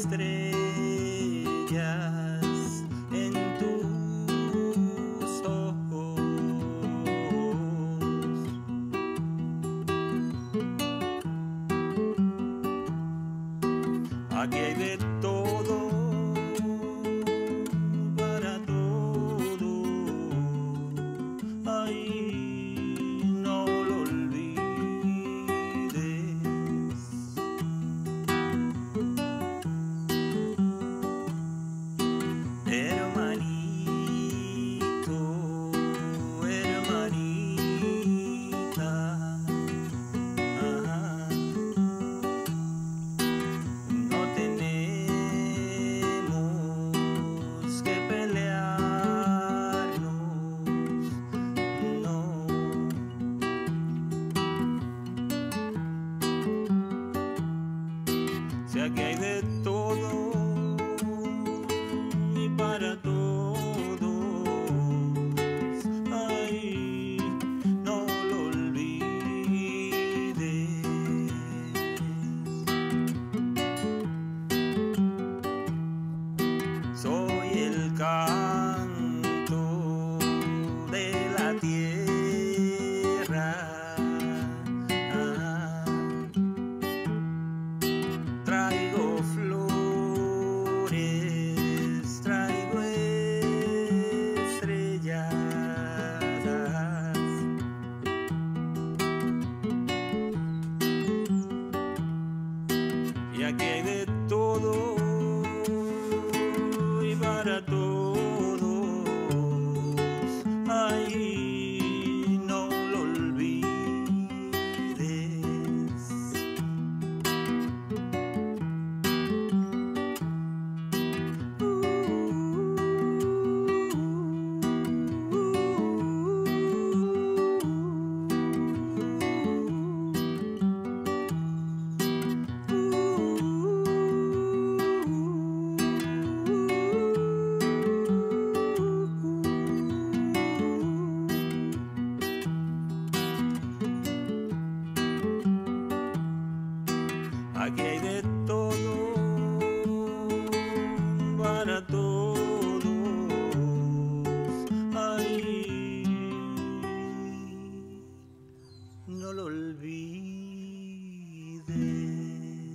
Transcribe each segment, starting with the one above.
estrellas en tus ojos. Aquí hay de todo, para todo. Ay, no lo olvides. Hermanito, hermanita, ajá. No tenemos que pelearnos, no. Si aquí hay de todo y para todos, ay, no lo olvides. Soy el canto de la tierra, traigo flores, traigo estrellas, y aquí hay de todo y para todos, ay, no lo olvides. Aquí hay de todo, para todos, ay, no lo olvides.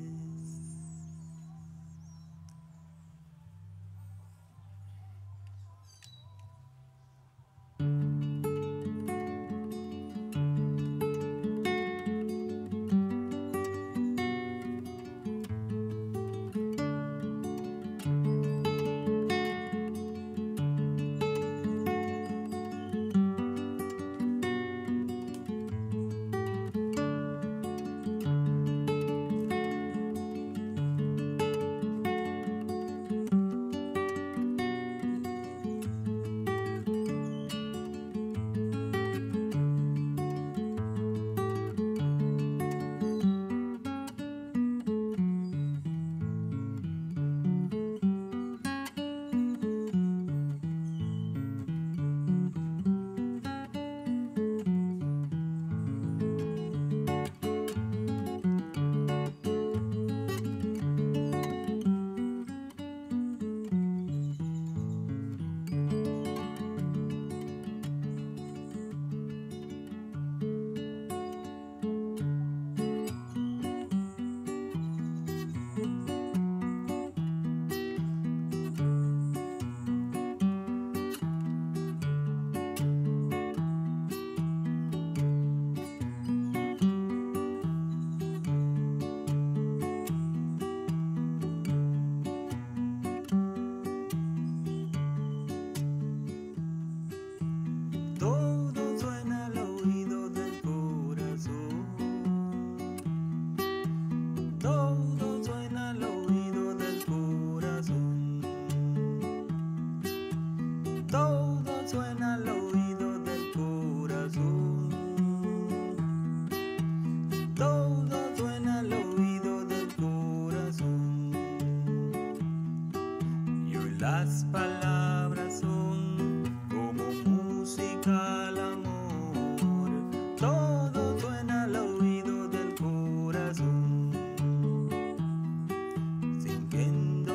Todo suena al oído del corazón. Todo suena al oído del corazón. Todo suena al oído del corazón. Todo suena al oído del corazón. Y hoy las palabras son como música al amor. Todo suena al oído del corazón, sintiendo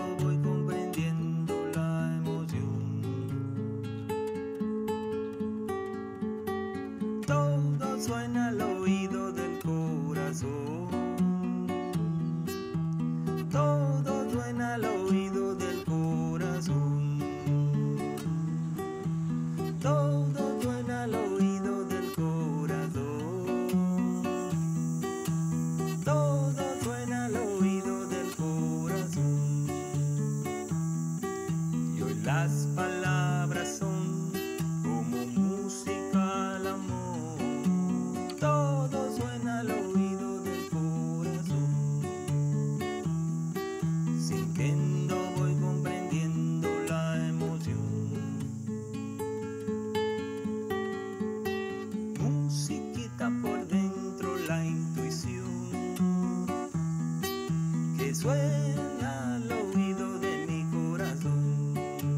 suena al oído de mi corazón.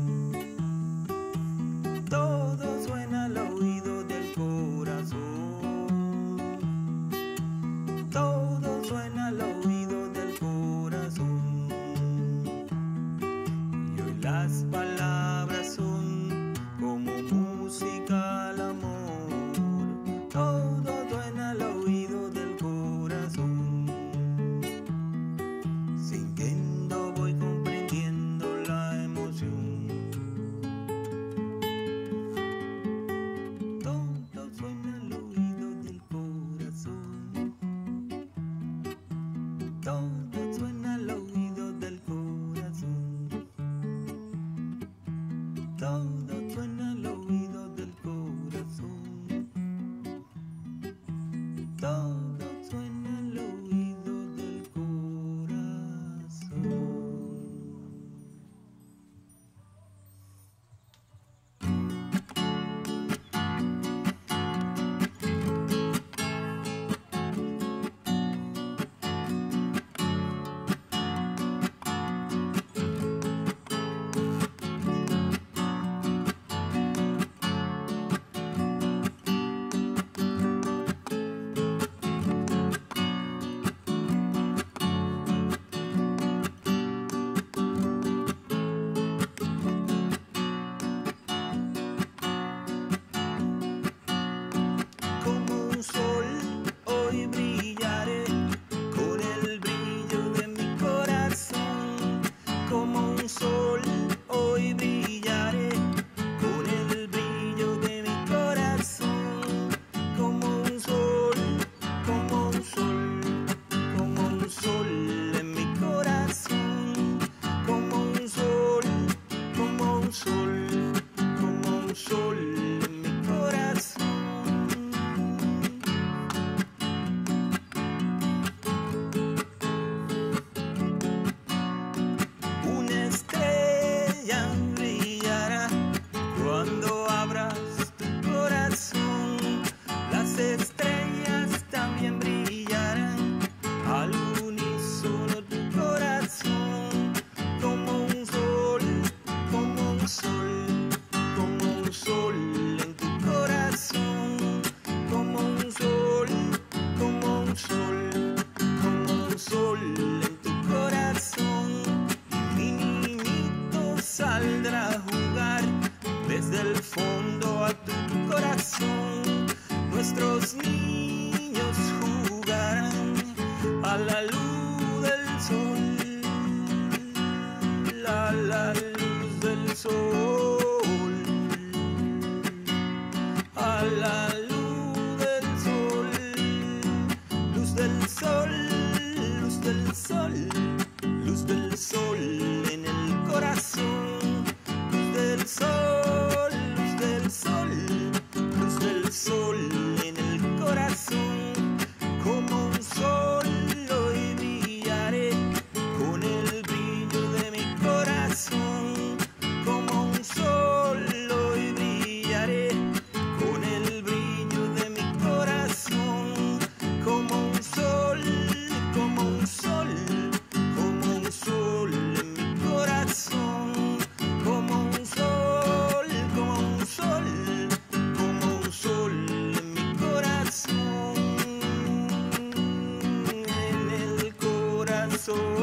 Todo suena al oído del corazón. Todo suena al oído del corazón. Y hoy las palabras son como música al amor. Todo suena al oído del corazón. Sintiendo voy comprendiendo la emoción. Todo suena al oído del corazón. Todo suena al oído del corazón. Todo suena al oído del corazón. Todo suena al oído del corazón. Como un sol hoy brillaré con el brillo de mi corazón. Como un sol hoy brillaré con el brillo de mi corazón. Como un sol, como un sol, como un sol en mi corazón. Como un sol, como un sol, como un sol en mi corazón. Una estrella brillará cuando abras tu corazón. Las estrellas también brillarán al unísono tu corazón. Como un sol, como un sol, como un sol en tu corazón. Como un sol, como un sol, como un sol en tu corazón. Mi niñito saldrá a jugar desde el fondo a tu corazón. Nuestros niños jugarán a la luz del sol, a la luz del sol, a la luz del sol, luz del sol, luz del sol, luz del sol en el corazón, luz del sol, luz del sol, luz del sol en el corazón. Como un sol hoy brillaré con el brillo de mi corazón. Como un sol hoy brillaré con el brillo de mi corazón. Como un sol, como un sol, como un sol en mi corazón. Como un sol, como un sol, como un sol en mi corazón. En el corazón.